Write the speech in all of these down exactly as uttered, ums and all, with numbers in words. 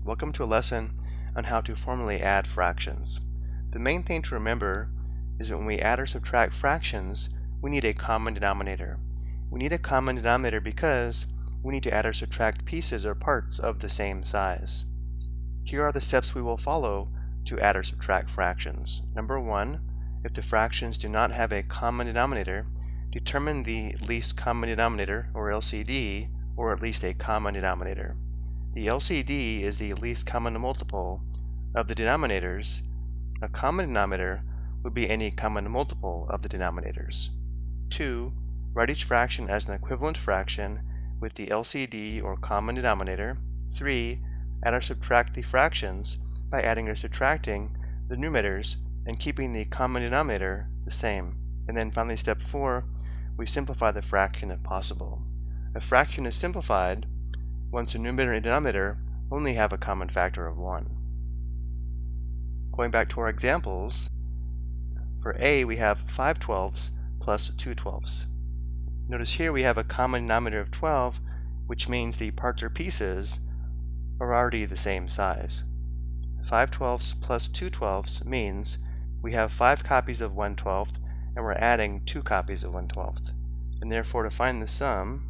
Welcome to a lesson on how to formally add fractions. The main thing to remember is that when we add or subtract fractions, we need a common denominator. We need a common denominator because we need to add or subtract pieces or parts of the same size. Here are the steps we will follow to add or subtract fractions. Number one, if the fractions do not have a common denominator, determine the least common denominator, or L C D, or at least a common denominator. The L C D is the least common multiple of the denominators. A common denominator would be any common multiple of the denominators. Two, write each fraction as an equivalent fraction with the L C D or common denominator. Three, add or subtract the fractions by adding or subtracting the numerators and keeping the common denominator the same. And then finally, step four, we simplify the fraction if possible. A fraction is simplified once the numerator and denominator only have a common factor of one. Going back to our examples, for A we have five twelfths plus two twelfths. Notice here we have a common denominator of twelve, which means the parts or pieces are already the same size. five twelfths plus two twelfths means we have five copies of one twelfth and we're adding two copies of one twelfth. And therefore, to find the sum,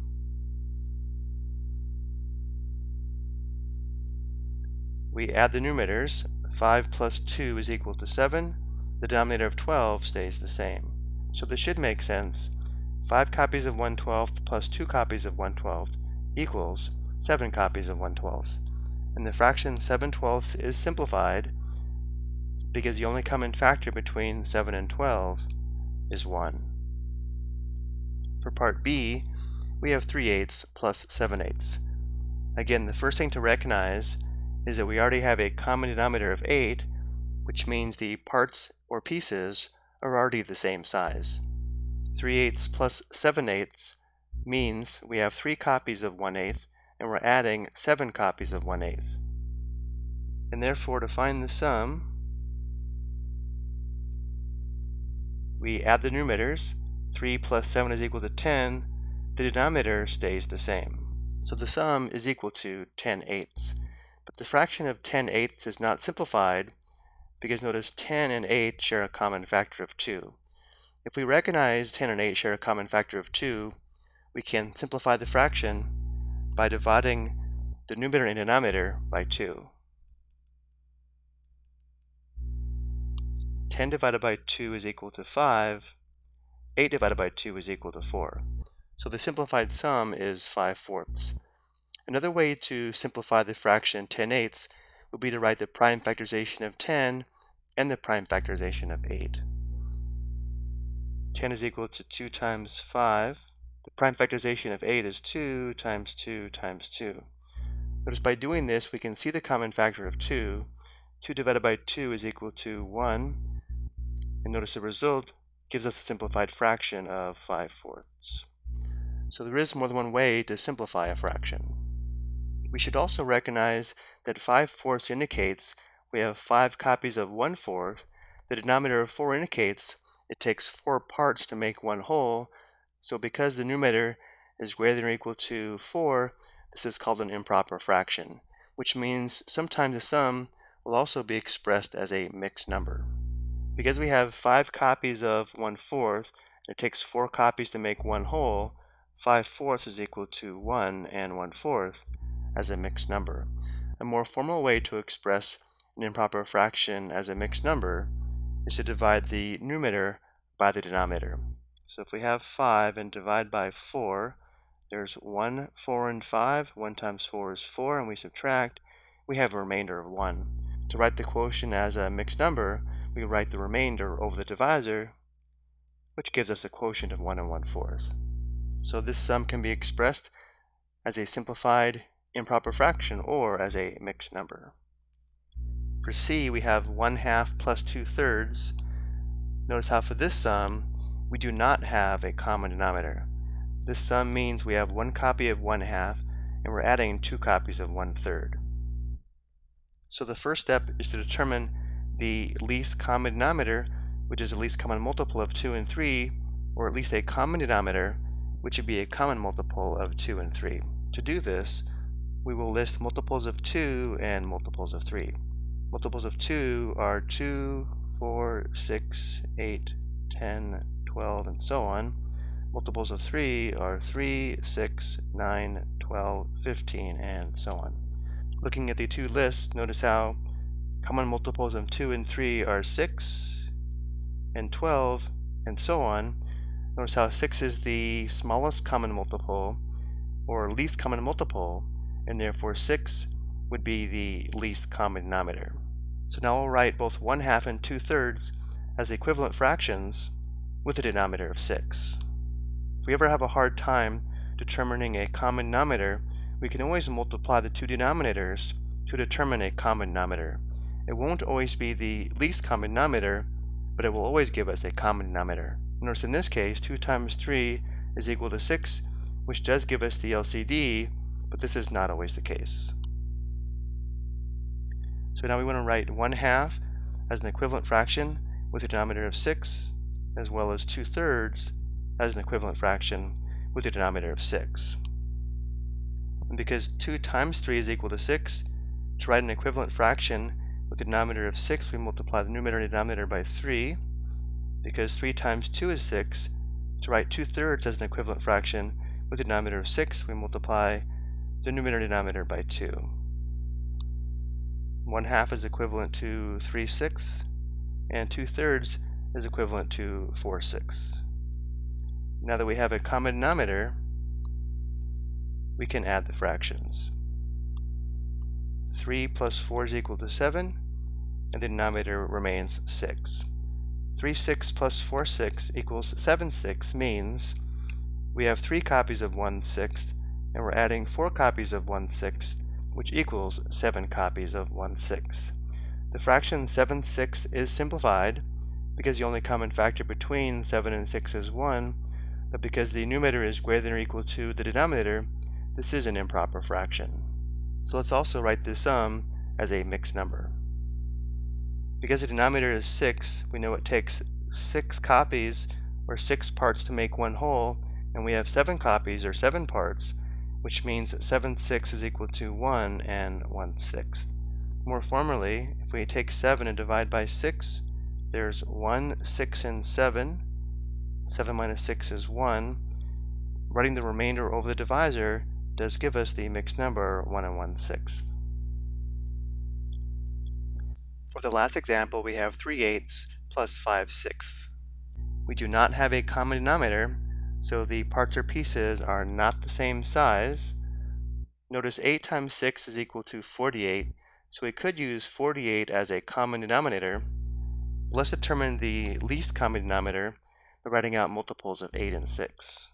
we add the numerators. five plus two is equal to seven. The denominator of twelve stays the same. So this should make sense. five copies of one twelfth plus two copies of one twelfth equals seven copies of one twelfth. And the fraction seven twelfths is simplified because the only common factor between seven and twelve is one. For part B, we have three eighths plus seven eighths. Again, the first thing to recognize is that we already have a common denominator of eight, which means the parts or pieces are already the same size. three eighths plus seven eighths means we have three copies of one eighth and we're adding seven copies of one eighth. And therefore, to find the sum, we add the numerators. three plus seven is equal to ten. The denominator stays the same. So the sum is equal to ten eighths. But the fraction of ten eighths is not simplified because notice ten and eight share a common factor of two. If we recognize ten and eight share a common factor of two, we can simplify the fraction by dividing the numerator and denominator by two. ten divided by two is equal to five. eight divided by two is equal to four. So the simplified sum is five fourths. Another way to simplify the fraction ten eighths would be to write the prime factorization of ten and the prime factorization of eight. ten is equal to two times five. The prime factorization of eight is two times two times two. Notice by doing this, we can see the common factor of two. two divided by two is equal to one. And notice the result gives us a simplified fraction of five fourths. So there is more than one way to simplify a fraction. We should also recognize that five fourths indicates we have five copies of one fourth. The denominator of four indicates it takes four parts to make one whole. So because the numerator is greater than or equal to four, this is called an improper fraction, which means sometimes the sum will also be expressed as a mixed number. Because we have five copies of one fourth, and it takes four copies to make one whole, five fourths is equal to one and one fourth as a mixed number. A more formal way to express an improper fraction as a mixed number is to divide the numerator by the denominator. So if we have five and divide by four, there's one, four, and five. one times four is four, and we subtract, we have a remainder of one. To write the quotient as a mixed number, we write the remainder over the divisor, which gives us a quotient of one and one fourth. So this sum can be expressed as a simplified improper fraction or as a mixed number. For C, we have one half plus two thirds. Notice how for this sum, we do not have a common denominator. This sum means we have one copy of one half and we're adding two copies of one third. So the first step is to determine the least common denominator, which is the least common multiple of two and three, or at least a common denominator, which would be a common multiple of two and three. To do this, we will list multiples of two and multiples of three. Multiples of two are two, four, six, eight, ten, twelve, and so on. Multiples of three are three, six, nine, twelve, fifteen, and so on. Looking at the two lists, notice how common multiples of two and three are six and twelve, and so on. Notice how six is the smallest common multiple, or least common multiple, and therefore six would be the least common denominator. So now we'll write both one half and two thirds as equivalent fractions with a denominator of six. If we ever have a hard time determining a common denominator, we can always multiply the two denominators to determine a common denominator. It won't always be the least common denominator, but it will always give us a common denominator. Notice in this case, two times three is equal to six, which does give us the L C D, but this is not always the case. So now we want to write one half as an equivalent fraction with a denominator of six, as well as two thirds as an equivalent fraction with a denominator of six. And because two times three is equal to six, to write an equivalent fraction with a denominator of six, we multiply the numerator and denominator by three. Because three times two is six, to write two thirds as an equivalent fraction with a denominator of six, we multiply the numerator and denominator by two. one half is equivalent to three sixths, and two thirds is equivalent to four sixths. Now that we have a common denominator, we can add the fractions. three plus four is equal to seven, and the denominator remains six. three sixths plus four sixths equals seven sixths means we have three copies of one sixth, and we're adding four copies of one sixth, which equals seven copies of one sixth. The fraction seven sixths is simplified because the only common factor between seven and six is one, but because the numerator is greater than or equal to the denominator, this is an improper fraction. So let's also write the sum as a mixed number. Because the denominator is six, we know it takes six copies or six parts to make one whole, and we have seven copies or seven parts, which means seven sixths is equal to one and one sixth. More formally, if we take seven and divide by six, there's one, six, and seven. seven minus six is one. Writing the remainder over the divisor does give us the mixed number one and one sixth. For the last example, we have three eighths plus five sixths. We do not have a common denominator, so the parts or pieces are not the same size. Notice eight times six is equal to forty-eight, so we could use forty-eight as a common denominator. Let's determine the least common denominator by writing out multiples of eight and six.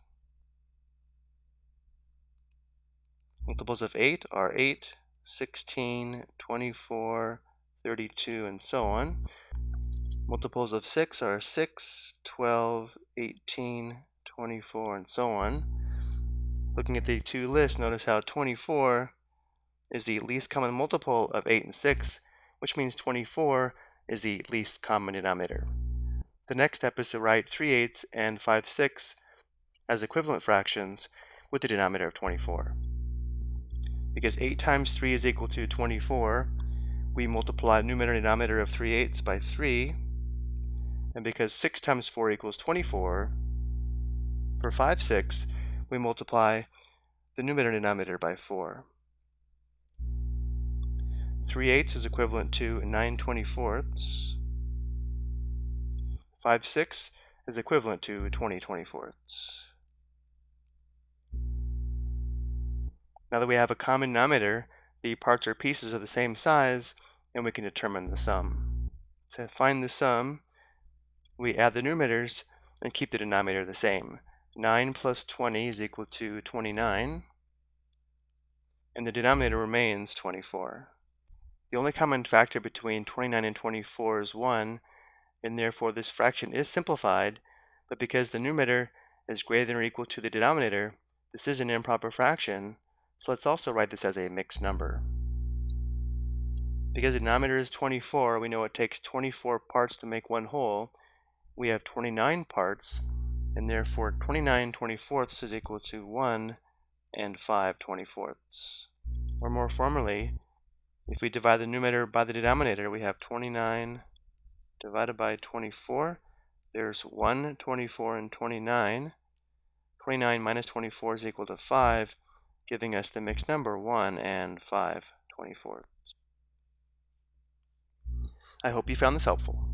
Multiples of eight are eight, sixteen, twenty-four, thirty-two, and so on. Multiples of six are six, twelve, eighteen, twenty-four, and so on. Looking at the two lists, notice how twenty-four is the least common multiple of eight and six, which means twenty-four is the least common denominator. The next step is to write three eighths and five sixths as equivalent fractions with the denominator of twenty-four. Because eight times three is equal to twenty-four, we multiply numerator and denominator of three eighths by three, and because six times four equals twenty-four, for five sixths, we multiply the numerator and denominator by four. three eighths is equivalent to nine twenty-fourths. five sixths is equivalent to twenty twenty-fourths. Now that we have a common denominator, the parts or pieces are the same size, and we can determine the sum. To find the sum, we add the numerators and keep the denominator the same. nine plus twenty is equal to twenty-nine, and the denominator remains twenty-four. The only common factor between twenty-nine and twenty-four is one, and therefore this fraction is simplified, but because the numerator is greater than or equal to the denominator, this is an improper fraction, so let's also write this as a mixed number. Because the denominator is twenty-four, we know it takes twenty-four parts to make one whole. We have twenty-nine parts, and therefore twenty-nine twenty-fourths is equal to one and five twenty-fourths. Or more formally, if we divide the numerator by the denominator, we have twenty-nine divided by twenty-four. There's one, twenty-four, and twenty-nine. twenty-nine minus twenty-four is equal to five, giving us the mixed number one and five twenty-four. I hope you found this helpful.